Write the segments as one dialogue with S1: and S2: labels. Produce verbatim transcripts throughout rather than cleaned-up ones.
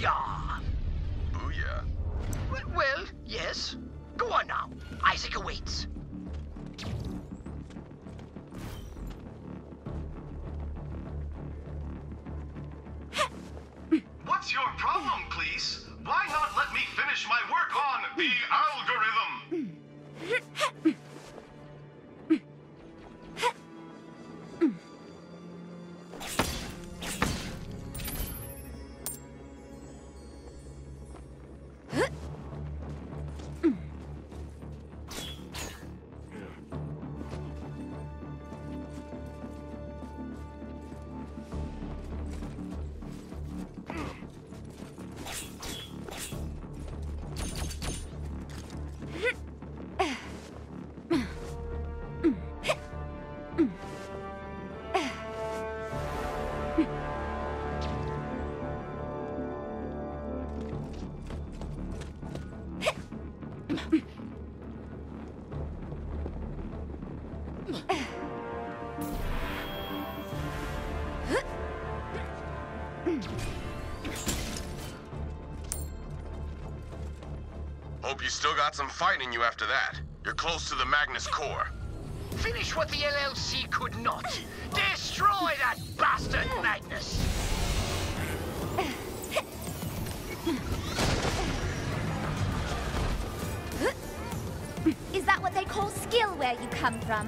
S1: Booyah!
S2: Booyah.
S1: Well, well, yes. Go on now. Isaac awaits.
S3: What's your problem, please? Why not let me finish my work on the algorithm?
S2: Hope you still got some fight in you after that. You're close to the Magnus core.
S1: Finish what the L L C could not. Destroy that bastard Magnus!
S4: Is that what they call skill where you come from?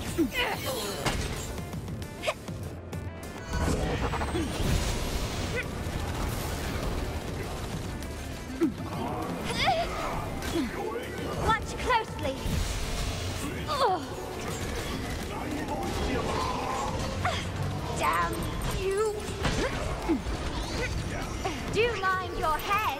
S4: Watch closely. Oh. Damn you. Do mind your head.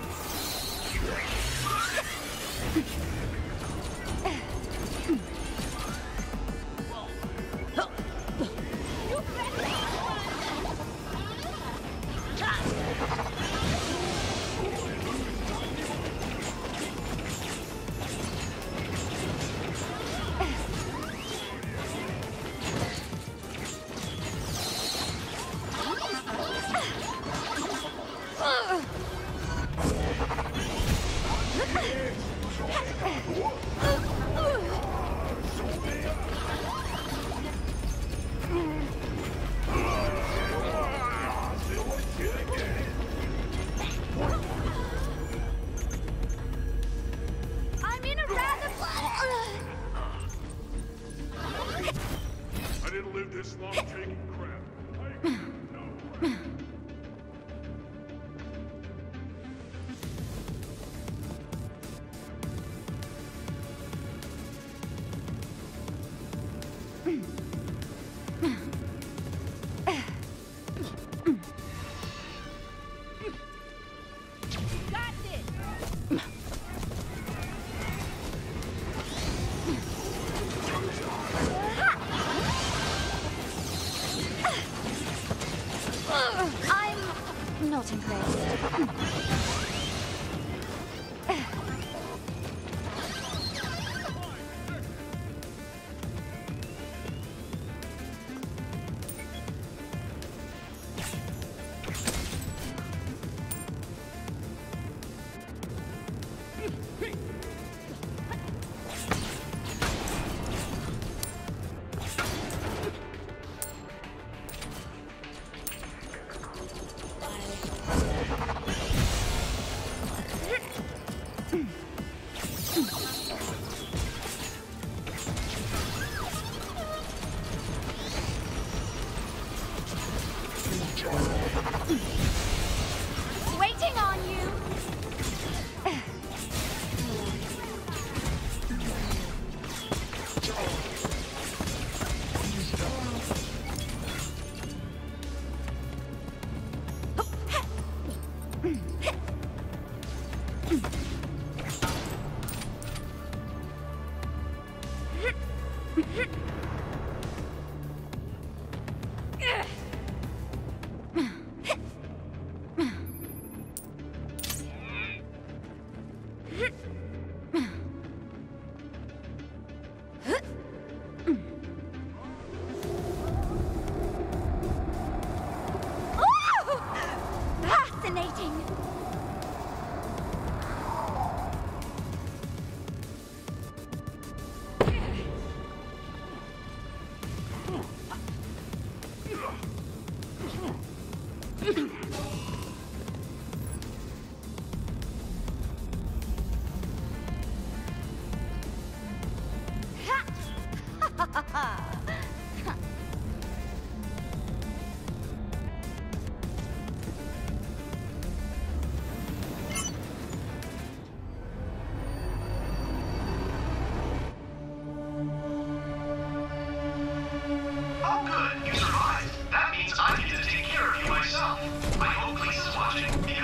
S4: I'm not impressed.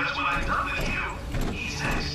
S3: Because when I'm done with you, he's next.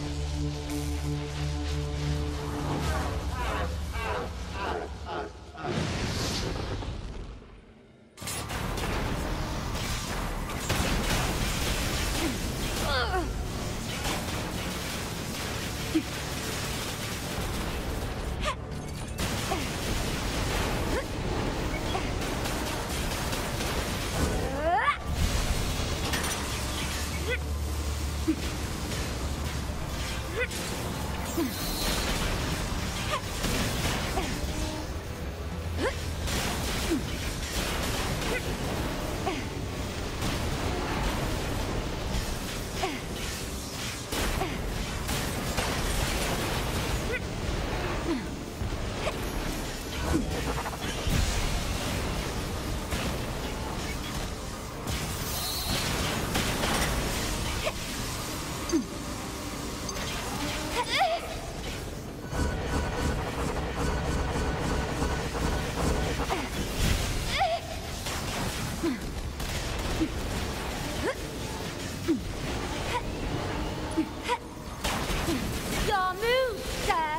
S4: Your move, sir.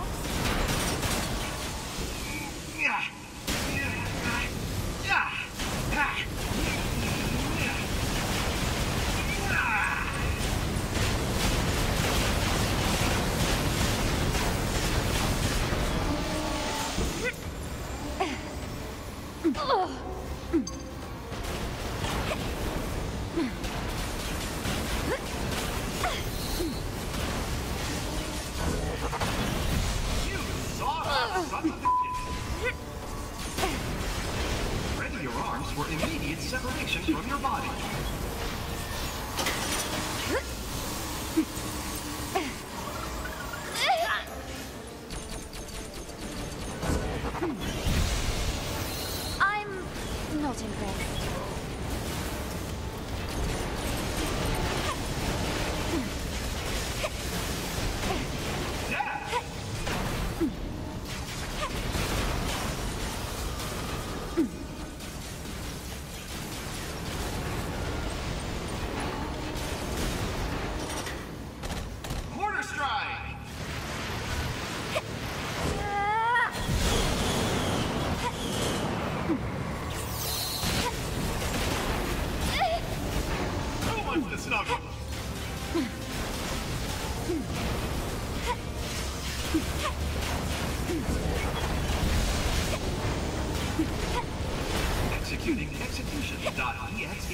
S3: Ready your arms for immediate separation from your body.
S4: I'm not impressed.
S3: Quarter strike! Who wants to snuggle? Executing execution.exe.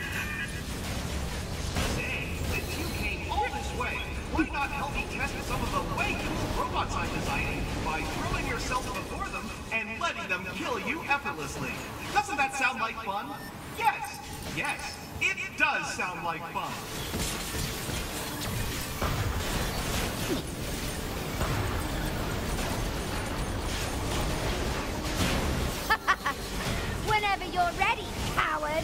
S3: Say, since you came all this way, why not help me test some of the way cool robots I'm designing by throwing yourself before them and letting them kill you effortlessly? Doesn't that sound like fun? Yes, yes, it does sound like fun.
S4: Whenever you're ready, coward.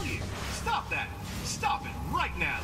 S3: kill you. Stop that. Stop it right now.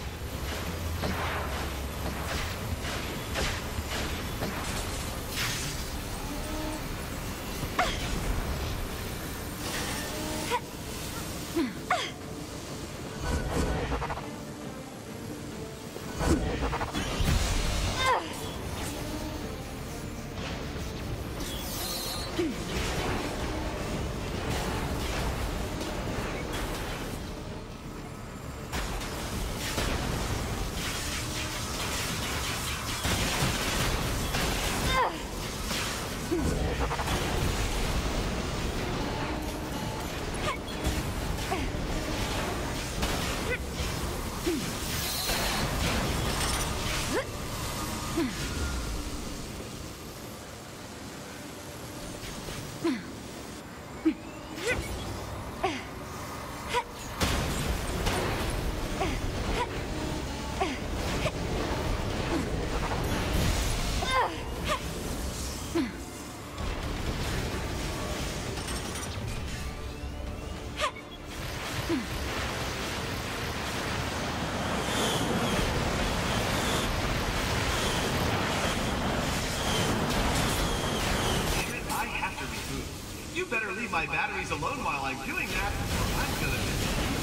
S3: Better leave my batteries alone while I'm doing that, or I'm gonna miss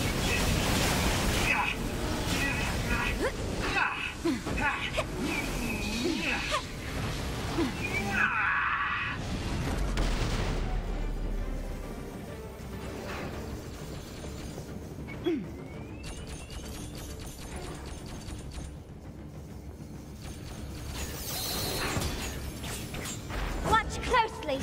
S4: Watch closely.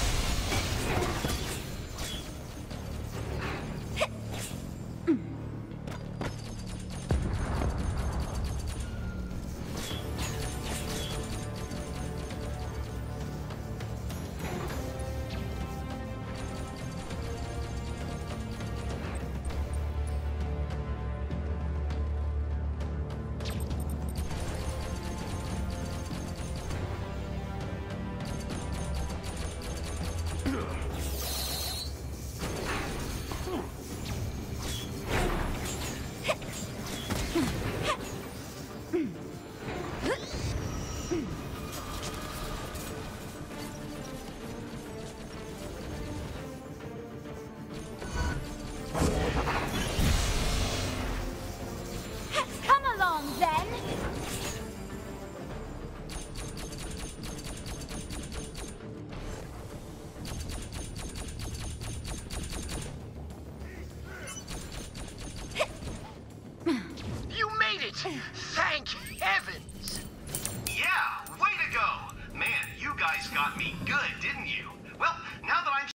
S1: Thank heavens!
S3: Yeah, way to go! Man, you guys got me good, didn't you? Well, now that I'm